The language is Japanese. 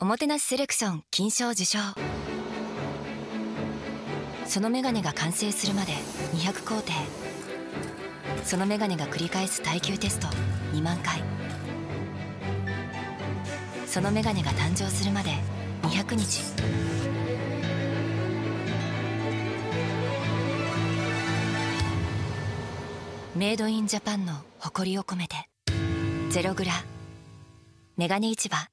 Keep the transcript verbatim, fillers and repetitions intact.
おもてなしセレクション金賞受賞。そのメガネが完成するまでにひゃくこうてい、そのメガネが繰り返す耐久テストにまんかい、そのメガネが誕生するまでにひゃくにち。メイドインジャパンの誇りを込めて。ゼログラメガネ市場。